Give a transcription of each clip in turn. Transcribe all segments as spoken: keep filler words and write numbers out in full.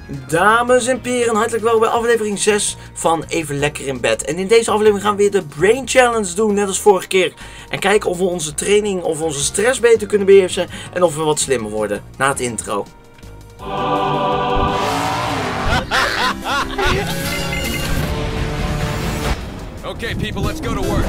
Dames en heren, hartelijk welkom bij aflevering zes van Even Lekker in Bed. En in deze aflevering gaan we weer de Brain Challenge doen, net als vorige keer. En kijken of we onze training, of onze stress beter kunnen beheersen en of we wat slimmer worden. Na het intro. Okay, people, let's go to work.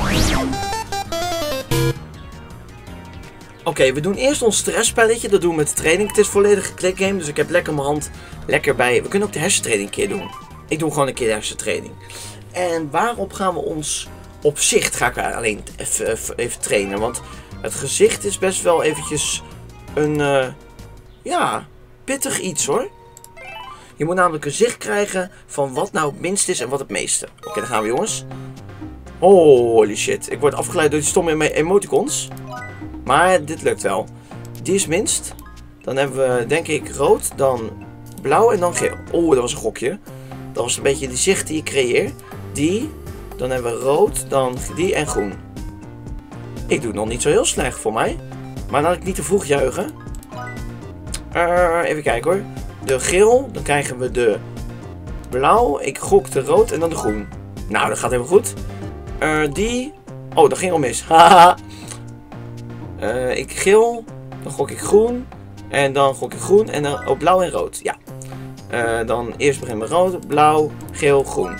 Oké, okay, we doen eerst ons stressspelletje. Dat doen we met de training. Het is volledig een klikgame, dus ik heb lekker mijn hand lekker bij. We kunnen ook de hersentraining een keer doen. Ik doe gewoon een keer de hersentraining. En waarop gaan we ons op zicht? Ga ik alleen even, even, even trainen. Want het gezicht is best wel eventjes een, uh, ja, pittig iets hoor. Je moet namelijk een zicht krijgen van wat nou het minst is en wat het meeste. Oké, okay, dan gaan we jongens. Holy shit, ik word afgeleid door die stomme emoticons. Maar dit lukt wel. Die is minst. Dan hebben we denk ik rood, dan blauw en dan geel. Oeh, dat was een gokje. Dat was een beetje die zicht die je creëert. Die. Dan hebben we rood, dan die en groen. Ik doe het nog niet zo heel slecht voor mij. Maar laat ik niet te vroeg juichen. Uh, even kijken hoor. De geel, dan krijgen we de blauw. Ik gok de rood en dan de groen. Nou, dat gaat helemaal goed. Uh, die. Oh, dat ging al mis. Haha. Uh, ik geel, dan gok ik groen, en dan gok ik groen, en dan oh, blauw en rood, ja. Uh, dan eerst beginnen we rood, blauw, geel, groen.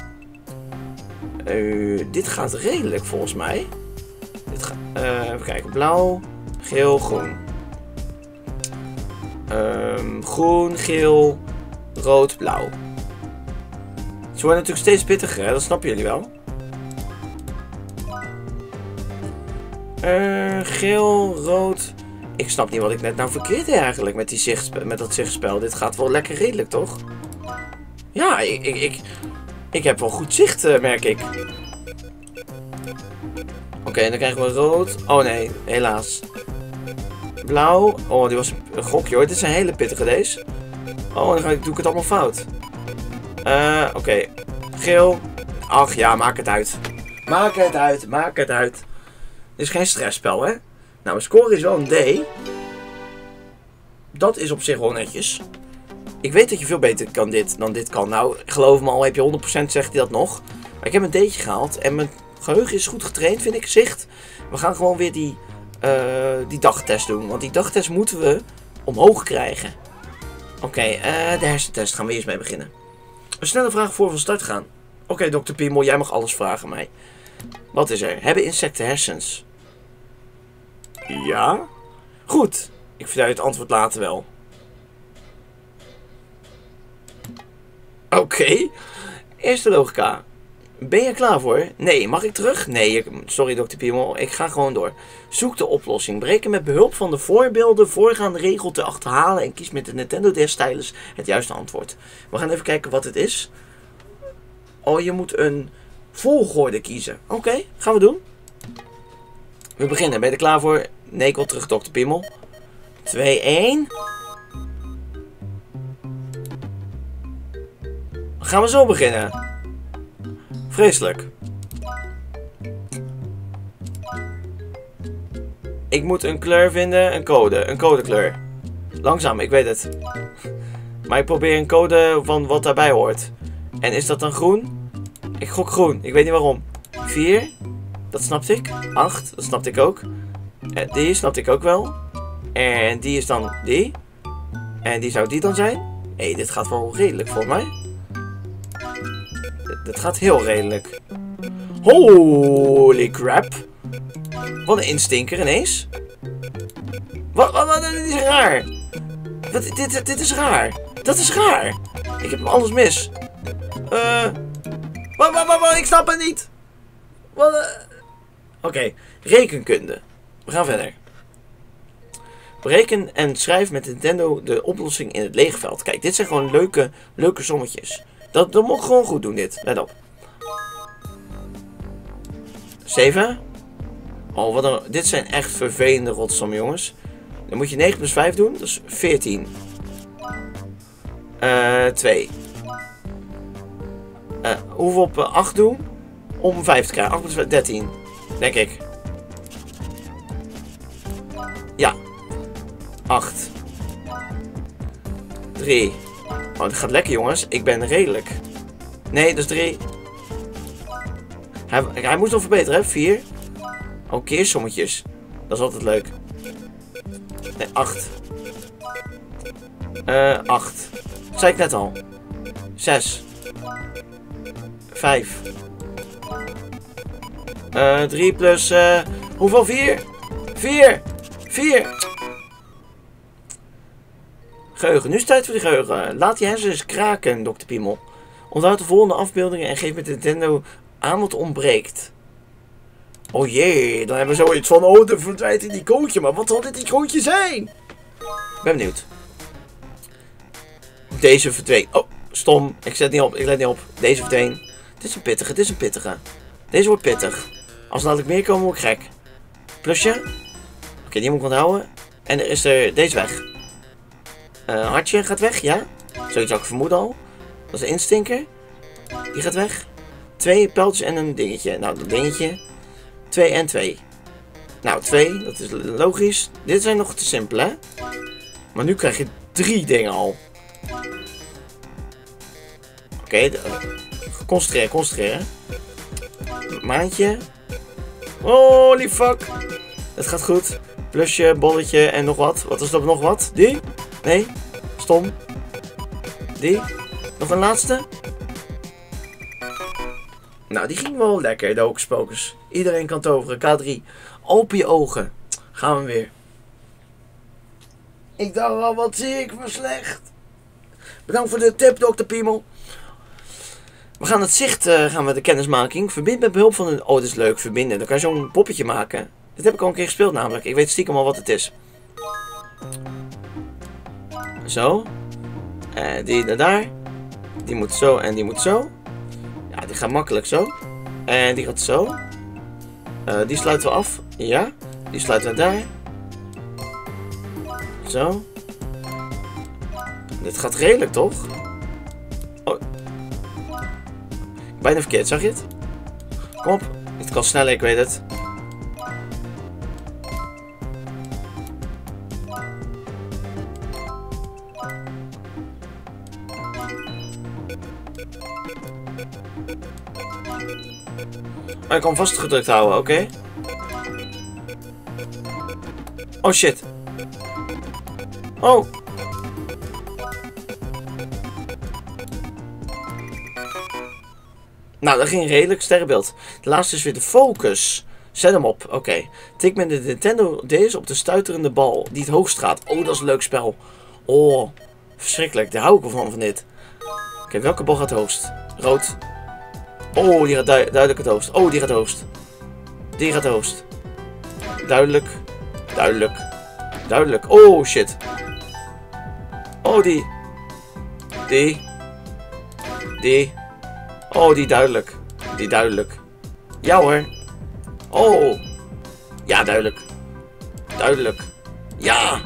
Uh, dit gaat redelijk volgens mij. Dit ga, uh, even kijken, blauw, geel, groen. Um, groen, geel, rood, blauw. Ze worden natuurlijk steeds pittiger, hè? Dat snappen jullie wel. Uh, geel, rood. Ik snap niet wat ik net nou verkeerd heb eigenlijk met, die zicht, met dat zichtspel. Dit gaat wel lekker redelijk, toch? Ja, ik, ik, ik, ik heb wel goed zicht, uh, merk ik. Oké, okay, dan krijgen we rood. Oh nee, helaas. Blauw. Oh, die was een gokje hoor. Dit is een hele pittige deze. Oh, dan ga ik, doe ik het allemaal fout. Uh, Oké. Okay. Geel. Ach ja, maak het uit. Maak het uit, maak het uit. Dit is geen stressspel, hè? Nou, mijn score is wel een D. Dat is op zich wel netjes. Ik weet dat je veel beter kan dit dan dit kan. Nou, geloof me al, heb je honderd procent zegt hij dat nog. Maar ik heb een D'tje gehaald. En mijn geheugen is goed getraind, vind ik. Zicht. We gaan gewoon weer die, uh, die dagtest doen. Want die dagtest moeten we omhoog krijgen. Oké, okay, uh, de hersentest gaan we eerst mee beginnen. Een snelle vraag voor we van start gaan. Oké, okay, dokter Piemel, jij mag alles vragen mij. Wat is er? Hebben insecten hersens? Ja? Goed. Ik vertel je het antwoord later wel. Oké. Okay. Eerste logica. Ben je klaar voor? Nee. Mag ik terug? Nee. Sorry, dokter Piemel. Ik ga gewoon door. Zoek de oplossing. Breken met behulp van de voorbeelden voorgaande regel te achterhalen en kies met de Nintendo D S stylus het juiste antwoord. We gaan even kijken wat het is. Oh, je moet een volgorde kiezen. Oké, okay, gaan we doen. We beginnen. Ben je er klaar voor? Nee, ik wil terug, dokter Piemel. twee, één. Gaan we zo beginnen. Vreselijk. Ik moet een kleur vinden, een code. Een codekleur. Langzaam, ik weet het. Maar ik probeer een code van wat daarbij hoort. En is dat dan groen? Ik gok groen. Ik weet niet waarom. vier. Dat snapte ik. acht. Dat snapte ik ook. En die snapte ik ook wel. En die is dan die. En die zou die dan zijn. Hé, hey, dit gaat wel redelijk voor mij. Dit gaat heel redelijk. Holy crap. Wat een instinker ineens. Wat, wat, wat, dit is raar. Wat, dit, dit is raar. Dat is raar. Ik heb alles mis. Eh... Uh, wat, wat, wat, wat, ik snap het niet. Wat... Uh, Oké, okay. Rekenkunde. We gaan verder. Bereken en schrijf met Nintendo de oplossing in het leegveld. Kijk, dit zijn gewoon leuke, leuke sommetjes. Dat, dat moet ik gewoon goed doen, dit. Let op. zeven. Oh, wat een... Dit zijn echt vervelende rotsommen, jongens. Dan moet je negen plus vijf doen. Dat is veertien. Uh, twee. Uh, hoeveel op uh, acht doen? Om vijf te krijgen. acht plus vijf, dertien. Denk ik. Ja. acht. drie. Oh, het gaat lekker jongens. Ik ben redelijk. Nee, dat is drie. Hij, hij moest nog verbeteren, hè? vier. Oh, keersommetjes. Dat is altijd leuk. Nee, acht. Eh, acht. Dat zei ik net al. zes. vijf. Eh, drie plus... Uh, hoeveel? vier? vier! vier! Geheugen. Nu is het tijd voor de geheugen. Laat je hersens kraken, dokter Piemel. Onthoud de volgende afbeeldingen en geef met de Nintendo aan wat ontbreekt. Oh jee, dan hebben we zoiets van... Oh, er verdwijnt een icoontje. Maar wat zal dit icoontje zijn? Ik ben benieuwd. Deze verdween. Oh, stom. Ik zet niet op. Ik let niet op. Deze verdween. Dit is een pittige. Dit is een pittige. Deze wordt pittig. Als er dadelijk meer komen, word ik gek. Plusje. Oké, okay, die moet ik onthouden. En er is er deze weg. Uh, hartje gaat weg, ja. Zoiets zou ik vermoeden al. Dat is een instinker. Die gaat weg. Twee pijltjes en een dingetje. Nou, dat dingetje. Twee en twee. Nou, twee. Dat is logisch. Dit zijn nog te simpel, hè. Maar nu krijg je drie dingen al. Oké. Okay, concentreren, concentreren. Maandje. Holy fuck. Het gaat goed. Plusje, bolletje en nog wat. Wat is er nog wat? Die? Nee. Stom. Die. Nog een laatste. Nou, die ging wel lekker, de Hocus Pocus. Iedereen kan toveren. K drie. Open je ogen. Gaan we weer. Ik dacht al, wat zie ik voor slecht. Bedankt voor de tip, dokter Piemel. We gaan het zicht, uh, gaan we de kennismaking. Verbind met behulp van een... Oh, dit is leuk, verbinden. Dan kan je zo'n poppetje maken. Dit heb ik al een keer gespeeld namelijk. Ik weet stiekem al wat het is. Zo. En die naar daar. Die moet zo en die moet zo. Ja, die gaat makkelijk zo. En die gaat zo. Uh, die sluiten we af. Ja. Die sluiten we daar. Zo. Dit gaat redelijk, toch? Oh. Bijna verkeerd, zag je het? Kom op. Het kan sneller, ik weet het. Maar ik kan vastgedrukt houden, oké? Okay. Oh shit. Oh. Nou, dat ging redelijk. Sterrenbeeld. De laatste is weer de focus. Zet hem op. Oké. Okay. Tik met de Nintendo D S op de stuiterende bal die het hoogst gaat. Oh, dat is een leuk spel. Oh, verschrikkelijk. Daar hou ik wel van, van dit. Oké, okay, welke bal gaat het hoogst? Rood. Oh, die gaat du duidelijk het hoogst. Oh, die gaat hoogst. Die gaat hoogst. Duidelijk. Duidelijk. Duidelijk. Oh, shit. Oh, die. Die. Die. Oh, die duidelijk. Die duidelijk. Ja hoor. Oh. Ja, duidelijk. Duidelijk. Ja.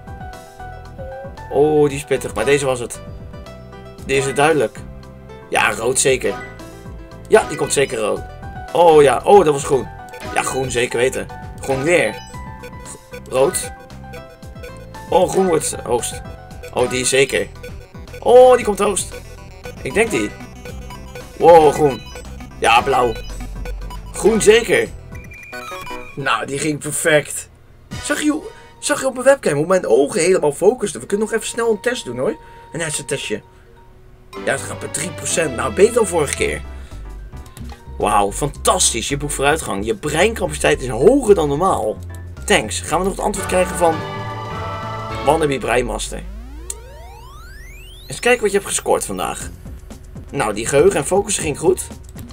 Oh, die is pittig. Maar deze was het. Deze is duidelijk. Ja, rood zeker. Ja, die komt zeker rood. Oh ja. Oh, dat was groen. Ja, groen zeker weten. Groen weer. Rood. Oh, groen wordt hoogst. Oh, die is zeker. Oh, die komt hoogst. Ik denk die. Wow, groen. Ja, blauw. Groen zeker. Nou, die ging perfect. Zag je, zag je op mijn webcam hoe mijn ogen helemaal focusten? We kunnen nog even snel een test doen hoor. Een hersentestje. Ja, het gaat met drie procent. Nou, beter dan vorige keer. Wauw, fantastisch. Je boekt vooruitgang. Je breincapaciteit is hoger dan normaal. Thanks. Gaan we nog het antwoord krijgen van... Wannabe Breinmaster. Eens kijken wat je hebt gescoord vandaag. Nou, die geheugen en focus ging goed.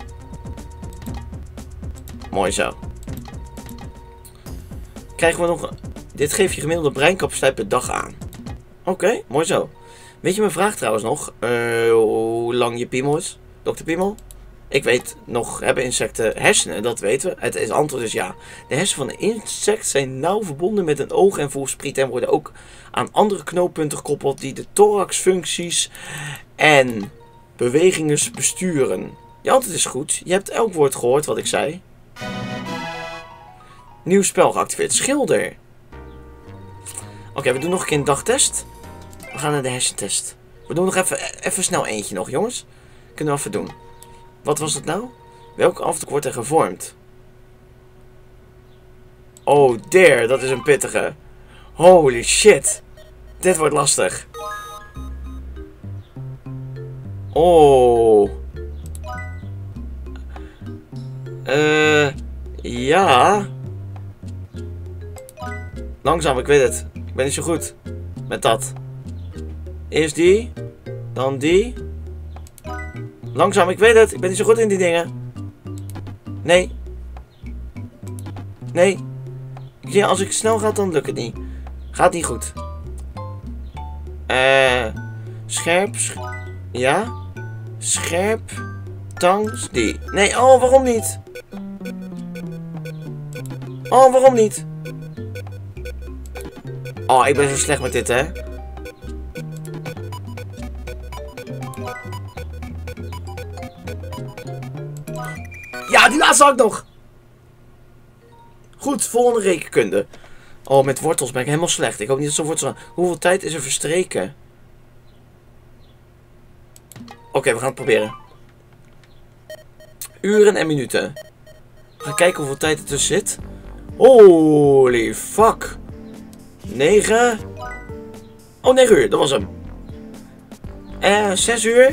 Mooi zo. Krijgen we nog... Dit geeft je gemiddelde breincapaciteit per dag aan. Oké, okay, mooi zo. Weet je mijn vraag trouwens nog? Uh, hoe lang je piemel is? dokter Piemel? Ik weet nog, hebben insecten hersenen? Dat weten we. Het, het antwoord is ja. De hersenen van een insect zijn nauw verbonden met een oog en voelspriet en worden ook aan andere knooppunten gekoppeld die de thoraxfuncties en bewegingen besturen. Je antwoord is goed. Je hebt elk woord gehoord wat ik zei. Nieuw spel geactiveerd. Schilder. Oké, okay, we doen nog een keer een dagtest. We gaan naar de hersentest. We doen nog even, even snel eentje nog, jongens. Kunnen we even doen. Wat was het nou? Welke afdruk wordt er gevormd? Oh, there. Dat is een pittige. Holy shit. Dit wordt lastig. Oh. Eh... Uh, ja. Langzaam, ik weet het. Ik ben niet zo goed met dat. Eerst die. Dan die. Langzaam, ik weet het. Ik ben niet zo goed in die dingen. Nee. Nee. Ja, als ik snel ga, dan lukt het niet. Gaat niet goed. Eh... Uh, scherp. Sch ja. Scherp. Tangs. Die. Nee, oh, waarom niet? Oh, waarom niet? Oh, ik ben zo slecht met dit, hè. Ja, die laatste had ik nog. Goed, volgende rekenkunde. Oh, met wortels ben ik helemaal slecht. Ik hoop niet dat zo'n wortels... Hoeveel tijd is er verstreken? Oké, okay, we gaan het proberen. Uren en minuten. We gaan kijken hoeveel tijd er tussen zit. Holy fuck. negen. Oh, negen uur. Dat was hem. Eh, zes uur.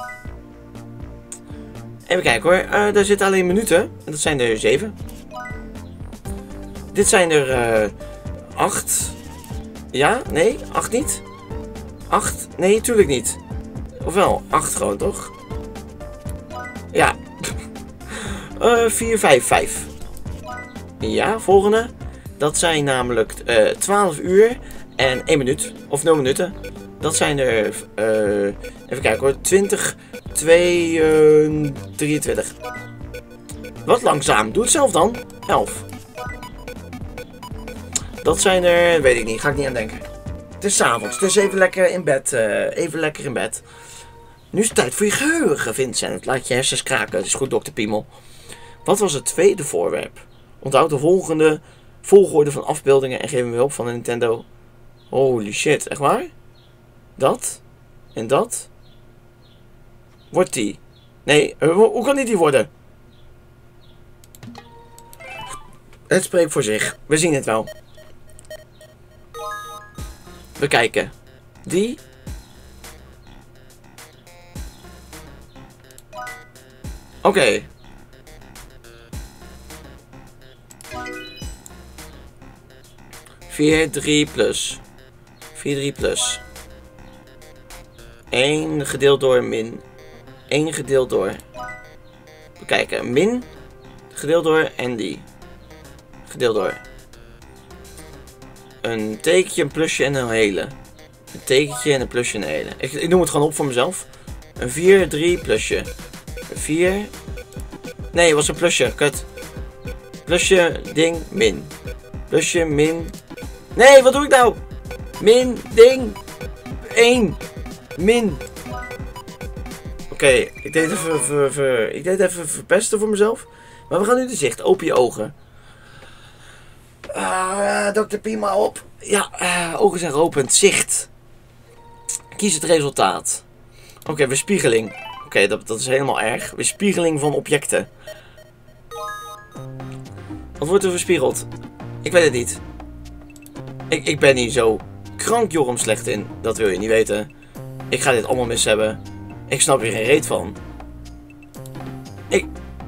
Even kijken hoor. Uh, daar zitten alleen minuten. En dat zijn er zeven. Dit zijn er uh, acht. Ja? Nee? acht niet? acht? Nee, tuurlijk niet. Ofwel, acht gewoon, toch? Ja. uh, vier, vijf, vijf. Ja, volgende. Dat zijn namelijk uh, twaalf uur en één minuut. Of nul minuten. Dat zijn er... Uh, even kijken hoor. twintig, twee, uh, drieëntwintig. Wat langzaam. Doe het zelf dan. elf. Dat zijn er... Weet ik niet. Ga ik niet aan denken. Het is 's avonds. Dus even lekker in bed. Uh, even lekker in bed. Nu is het tijd voor je geheugen, Vincent. Laat je hersens kraken. Dat is goed, dokter Piemel. Wat was het tweede voorwerp? Onthoud de volgende volgorde van afbeeldingen en geef me hulp van de Nintendo. Holy shit, echt waar? Dat? En dat? Wordt die? Nee, uh, hoe kan dit die worden? Het spreekt voor zich. We zien het wel. We kijken. Die. Oké. Okay. vier, drie plus. vier, drie plus. één gedeeld door min. één gedeeld door. We kijken. Min. Gedeeld door en die. Gedeeld door. Een tekentje, een plusje en een hele. Een tekentje en een plusje en een hele. Ik, ik noem het gewoon op voor mezelf. Een vier, drie plusje. Een vier. Nee, het was een plusje. Kut. Plusje, ding, min. Plusje, min. Nee, wat doe ik nou? Min, ding. één. Min. Oké, okay, ik deed even, ver, ver, ik deed even verpesten voor mezelf. Maar we gaan nu de zicht. Open je ogen. Uh, dokter Pima op. Ja, uh, ogen zijn geopend. Zicht. Kies het resultaat. Oké, okay, weerspiegeling. Oké, okay, dat, dat is helemaal erg. Weerspiegeling van objecten. Wat wordt er verspiegeld? Ik weet het niet. Ik, ik ben hier zo krankjorum slecht in. Dat wil je niet weten. Ik ga dit allemaal mis hebben. Ik snap hier geen reet van. Ik...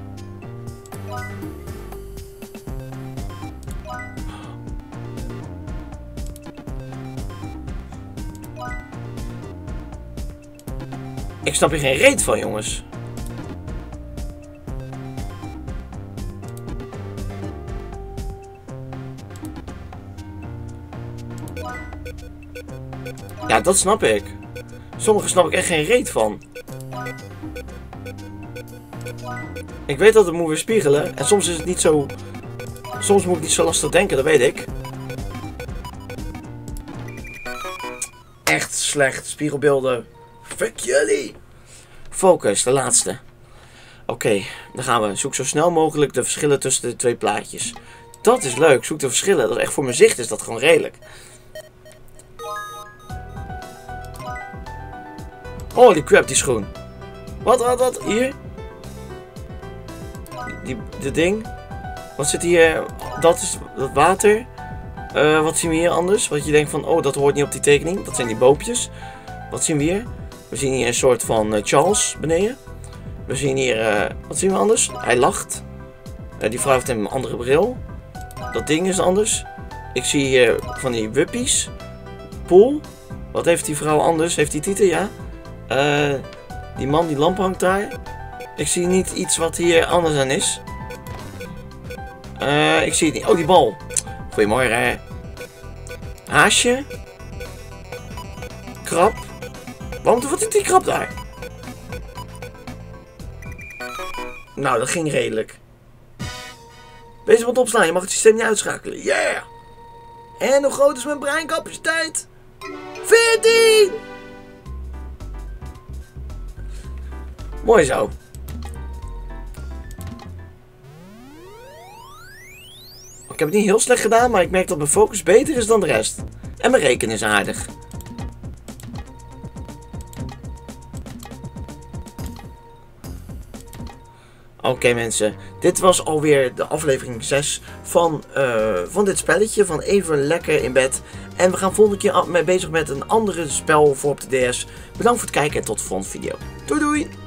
Ik snap hier geen reet van, jongens. Ja, dat snap ik. Sommige snap ik echt geen reet van. Ik weet dat het moet weerspiegelen. En soms is het niet zo... Soms moet ik niet zo lastig denken, dat weet ik. Echt slecht. Spiegelbeelden. Fuck jullie. Focus, de laatste. Oké, okay, dan gaan we. Zoek zo snel mogelijk de verschillen tussen de twee plaatjes. Dat is leuk. Zoek de verschillen. Dat is echt voor mijn zicht is dat gewoon redelijk. Holy crap, die schoen. Wat, wat, wat? Hier? Die, dit ding. Wat zit hier? Dat is dat water. Uh, wat zien we hier anders? Wat je denkt van, oh, dat hoort niet op die tekening. Dat zijn die boopjes. Wat zien we hier? We zien hier een soort van uh, Charles beneden. We zien hier, uh, wat zien we anders? Hij lacht. Uh, die vrouw heeft een andere bril. Dat ding is anders. Ik zie hier van die wuppies. Pool. Wat heeft die vrouw anders? Heeft die tieten? Ja. Uh, die man, die lamp hangt daar. Ik zie niet iets wat hier anders aan is. Uh, ik zie het niet. Oh, die bal. Goedemorgen. Haasje. Krab. Waarom wat is die krab daar? Nou, dat ging redelijk. Wees wat opslaan. Je mag het systeem niet uitschakelen. Yeah! En hoe groot is mijn breincapaciteit? veertien! Mooi zo. Ik heb het niet heel slecht gedaan, maar ik merk dat mijn focus beter is dan de rest. En mijn rekenen is aardig. Oké okay, mensen, dit was alweer de aflevering zes van, uh, van dit spelletje, van Even Lekker in Bed. En we gaan volgende keer mee bezig met een andere spel voor op de D S. Bedankt voor het kijken en tot de volgende video. Doei doei!